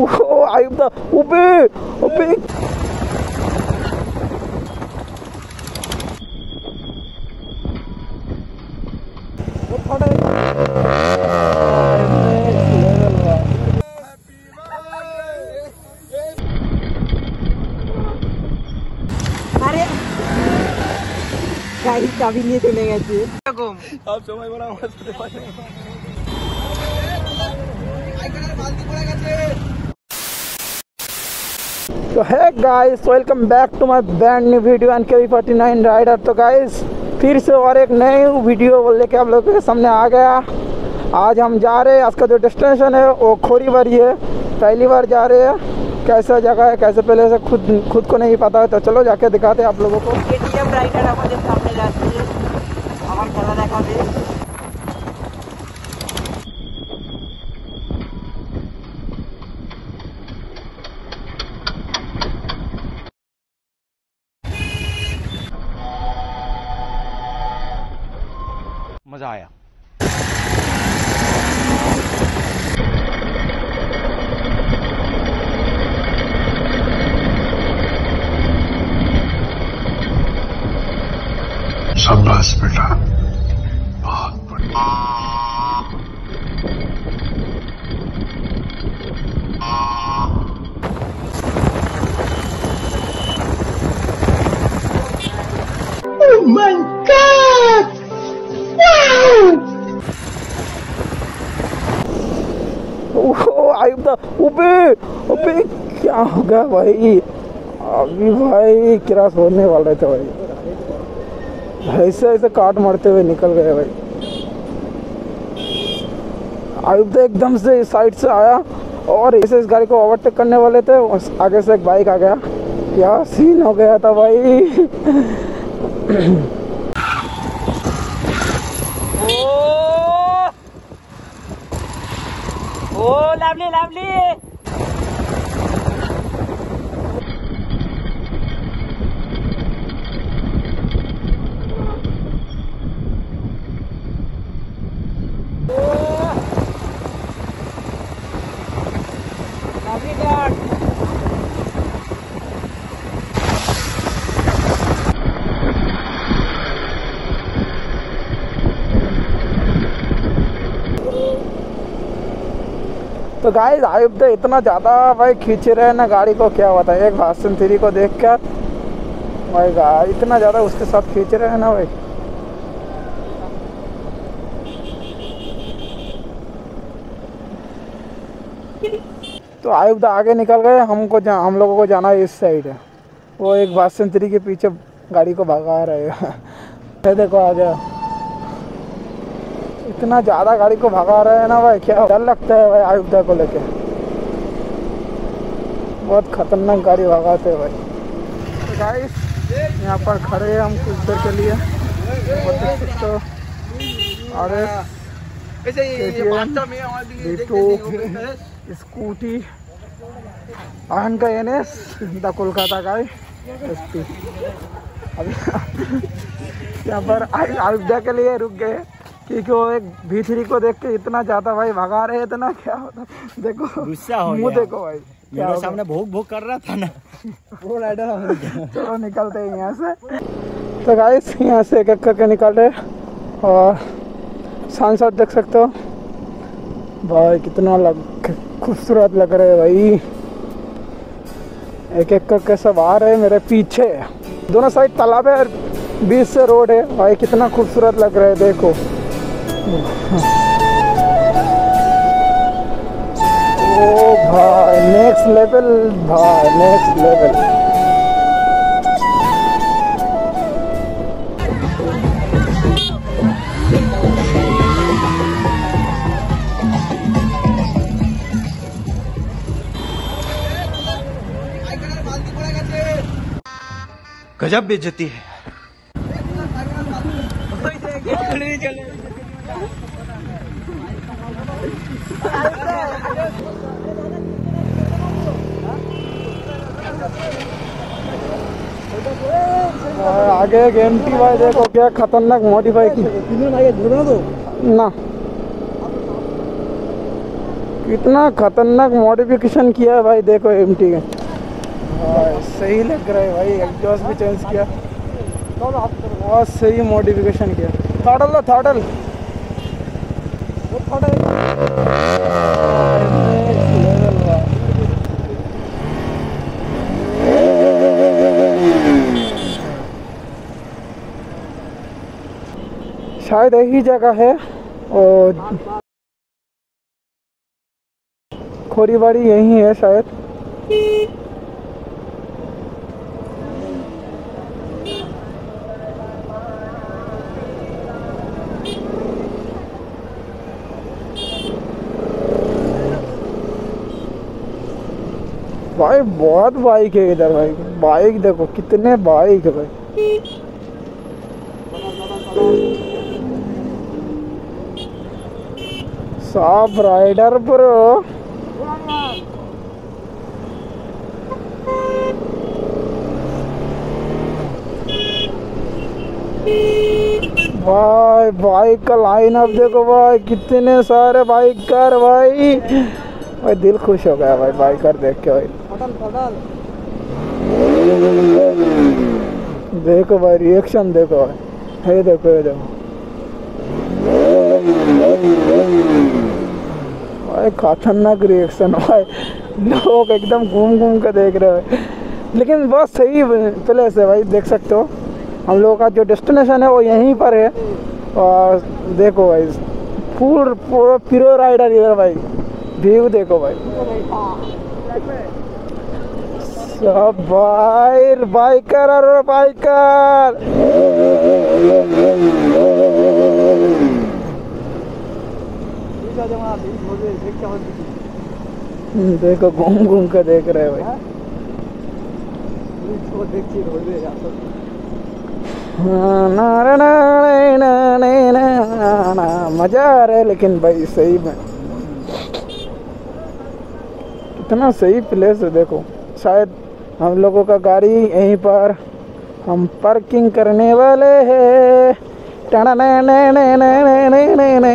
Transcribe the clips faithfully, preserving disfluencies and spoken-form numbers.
ओह आयुब दा ऊपे ऊपे अरे गाइस कभी नहीं सुनेंगे जी आप समय बड़ा तो है guys, welcome back to my brand new video N K V forty nine rider. तो गाइस फिर से और एक नई वीडियो लेके आप लोगों के सामने आ गया। आज हम जा रहे हैं, आज का जो डेस्टिनेशन है वो खोरीबारी है। पहली बार जा रहे हैं, कैसा जगह है कैसे पहले से खुद खुद को नहीं पता है, तो चलो जाके दिखाते हैं आप लोगों को। केटीएम राइडर हमारे सामने जाती है, हम चला देखा मजा आया। शाबाश बेटा, बहुत बढ़िया। Oh my God! ओह आयुब दा ऊपे ऊपे क्या हो गया भाई? अभी भाई क्रॉस होने वाले रहे थे भाई, ऐसे ऐसे काट मारते हुए निकल गए भाई। आयुब दा एकदम से साइड से आया और ऐसे इस गाड़ी को ओवरटेक करने वाले थे, आगे से एक बाइक आ गया। क्या सीन हो गया था भाई। Oh lovely lovely lovely dot तो गाइस आयुब तो इतना ज़्यादा भाई खींच रहे हैं ना गाड़ी को, क्या बताए। एक भाषण थ्री को देख कर भाई गाय इतना ज़्यादा उसके साथ खींच रहे हैं ना भाई। तो आयुब तो आगे निकल गए, हमको जा, हम लोगों को जाना है इस साइड है। वो एक भाषण थ्री के पीछे गाड़ी को भगा रहे हैं। देखो आ गया, इतना ज़्यादा गाड़ी को भगा रहे हैं ना भाई, क्या डर लगता है भाई आयुब दा को लेके। बहुत खतरनाक गाड़ी भगाते हैं भाई। तो गाइस यहाँ पर खड़े हैं हम कुछ देर के लिए। तो अरे स्कूटी आहन का एन एस द कोलकाता का अभी यहाँ पर आयुब दा के लिए रुक गए, क्योंकि वो एक भी थ्री को देख के इतना ज्यादा भाई भगा रहे थे ना, क्या होता देखो गुस्सा हो मुँह देखो भाई, मेरे सामने भूख भूख कर रहा था ना। वो राइडर चलो निकलते हैं यहाँ से। तो गाइस यहाँ से एक एक करके निकल रहे और सनसेट देख सकते हो भाई, कितना लग खूबसूरत लग रहे है भाई। एक एक करके सब आ रहे हैं मेरे पीछे, दोनों साइड तालाब है और बीच से रोड है भाई, कितना खूबसूरत लग रहा है देखो। ओ भाई नेक्स्ट लेवल भाई, नेक्स्ट लेवल। गजब बेइज्जती है। आगे एक एम टी भाई देखो क्या खतरनाक मॉडिफाई की ना, इतना खतरनाक मॉडिफिकेशन किया है भाई, देखो एमटी का भाई, सही लग रहा है भाई। एग्जॉस्ट भी चेंज किया, बहुत सही मॉडिफिकेशन किया। थॉटल लो थॉटल, शायद यही जगह है और खोरीबाड़ी यही है शायद। भाई बहुत बाइक है इधर भाई, बाइक देखो कितने बाइक है भाई। साफ राइडर ब्रो, भाई बाइक का लाइन अप देखो भाई, कितने सारे बाइकर भाई। भाई दिल खुश हो गया भाई बाइकर देख के भाई। देखो भाई रिएक्शन देखो भाई, ये देखो ये देखो भाई, खतरनाक रिएक्शन भाई। लोग एकदम घूम घूम के देख रहे हैं, लेकिन बहुत सही प्लेस है भाई। देख सकते हो हम लोगों का जो डेस्टिनेशन है वो यहीं पर है। और देखो भाई फुल पूरा प्रो राइडर इधर भाई, व्यू देखो भाई। सब भाई बाइकर और बाइकर, देखो घूम घूम के देख रहे हैं भाई। ना ना ना ना ना मजा आ रहा है, लेकिन भाई सही में कितना सही प्लेस है। देखो शायद हम लोगों का गाड़ी यहीं पर हम पार्किंग करने वाले हैं। टाना ने ने ने ने ने ने ने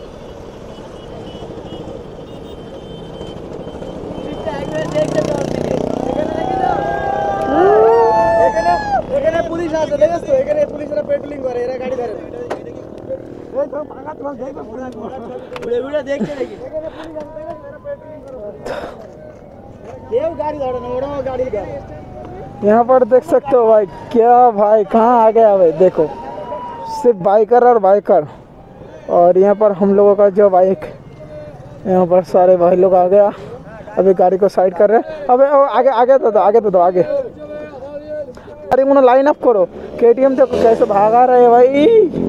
পুলিশ আছে দেখছো, এখানে পুলিশরা পেট্রোলিং করে, এরা গাড়ি ধরে না। এই তো ভাঙা তোমার দেখো ঘুরে ঘুরে দেখতে দেখি, এখানে পুলিশ আছে দেখো, এরা পেট্রোলিং করে। কেউ গাড়ি ধরে না, ওরাও গাড়ি ধরে। यहाँ पर देख सकते हो भाई, क्या भाई कहाँ आ गया भाई। देखो सिर्फ बाइकर और बाइकर, और यहाँ पर हम लोगों का जो बाइक, यहाँ पर सारे भाई लोग आ गया। अभी गाड़ी को साइड कर रहे हैं। अबे ओ, आगे आगे तो दो, आगे तो दो आगे। अरे उन्हें लाइन अप करो। केटीएम देखो कैसे भागा रहे भाई,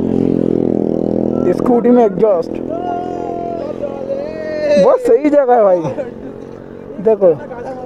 स्कूटी में एग्जॉस्ट। बहुत सही जगह है भाई, देखो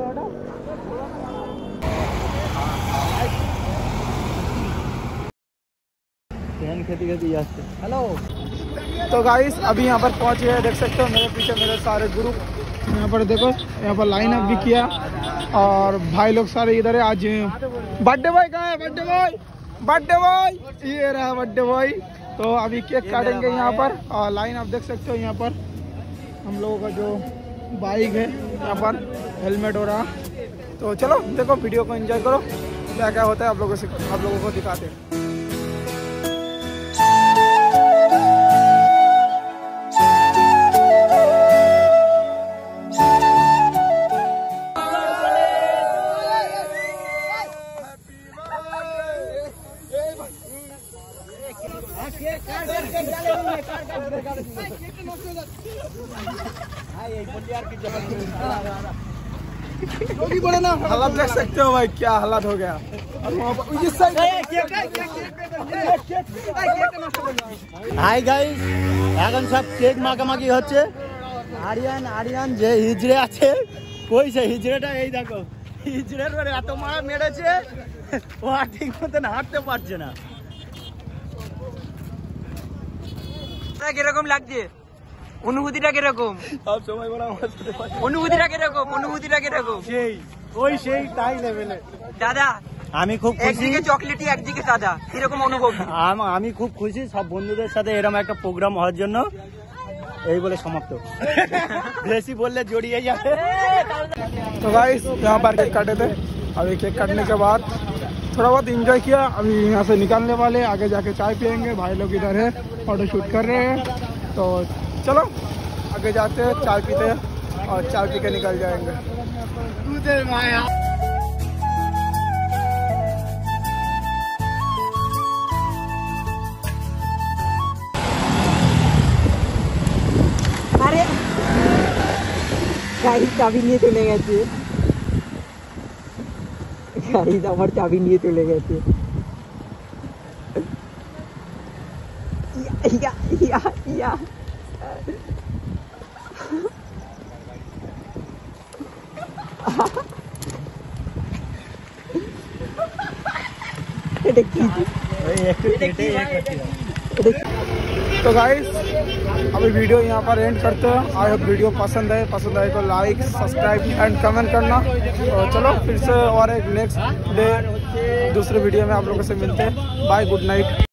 हेलो। तो गाइस अभी यहाँ पर पहुँचे हैं, देख सकते हो मेरे पीछे मेरे सारे ग्रुप। यहाँ पर देखो, यहाँ पर लाइन अप भी किया और भाई लोग सारे इधर है। आज बर्थडे बॉय कहाँ है? बर्थडे बॉय, बर्थडे बॉय, ये रहा बर्थडे बॉय। तो अभी केक काटेंगे यहाँ पर, और लाइन अप देख सकते हो। यहाँ पर हम लोगों का जो बाइक है, यहाँ पर हेलमेट हो रहा। तो चलो देखो वीडियो को एंजॉय करो, क्या क्या होता है आप लोगों से आप लोगों को दिखाते हैं। हालत देख सकते हो भाई, क्या हालत हो गया। হাই গাইস, এখন সব কেক মাখামাখি হচ্ছে। আরিয়ান আরিয়ান যে হিজড়ে আছে, কই সে হিজড়েটা? এই দেখো, হিজড়ের পরে এত মারা মেরেছে, ও আর ঠিক মতন হাঁটতে পারছে না। কিরকম লাগছে? অনুভূতিটা কিরকম? সব সময় বলা আমার সাথে অনুভূতিটা কিরকম? অনুভূতিটা কিরকম? সেই ওই সেই তাই লেভেলে। দাদা আমি খুব খুশি, একদিকে চকলেটি একদিকে সাদা, কিরকম অনুভব? আমি খুব খুশি সব বন্ধুদের সাথে এরকম একটা প্রোগ্রাম হওয়ার জন্য। এই বলে সমাপ্ত। বেশি বললে জড়িয়ে যাবে। तो गाइस यहाँ पर केक काटे थे, अभी केक काटने के बाद थोड़ा बहुत एंजॉय किया। अभी यहाँ से निकलने वाले, आगे जाके चाय पियेंगे। भाई लोग इधर है, फोटो शूट कर रहे हैं। तो चलो आगे जाते हैं, चाय पीते हैं और चाय पी के निकल जाएंगे। अरे गाड़ी चाबी নিয়ে চলে গেছে, গাড়ি আমার চাবি নিয়ে চলে গেছে। ইয়া ইয়া ইয়া এটা কি? একটু কেটে तो गाइस अभी वीडियो यहाँ पर एंड करते हैं। आई होप वीडियो पसंद है, पसंद आए तो लाइक सब्सक्राइब एंड कमेंट करना। तो चलो फिर से और एक नेक्स्ट डे दूसरे वीडियो में आप लोगों से मिलते हैं। Bye, good night.